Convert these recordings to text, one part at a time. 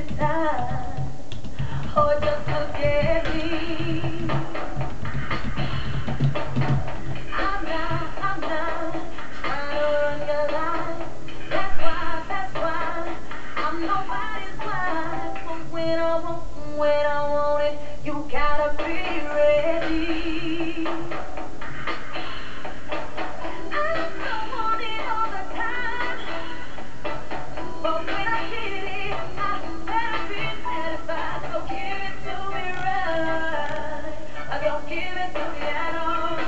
this time. Oh, just look at me. I'm not trying to run your life. That's why I'm nobody's wife. But when I want it, you gotta be ready. I don't want it all the time, but when I get it, I better be satisfied. So give it to me right. Don't give it to me at all.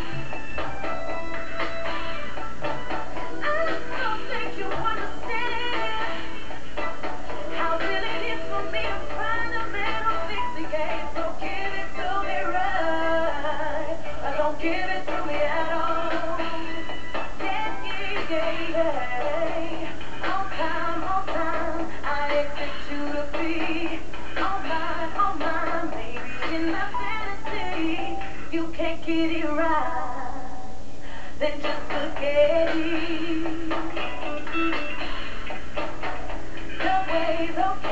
I don't think you understand how real it is for me to find a man who thinks he can. So give it to me right. Don't give it to me at all. Yeah. On time, I expect you to be on mine, baby. In my fantasy, you can't get it right. Then just look at it. The ways of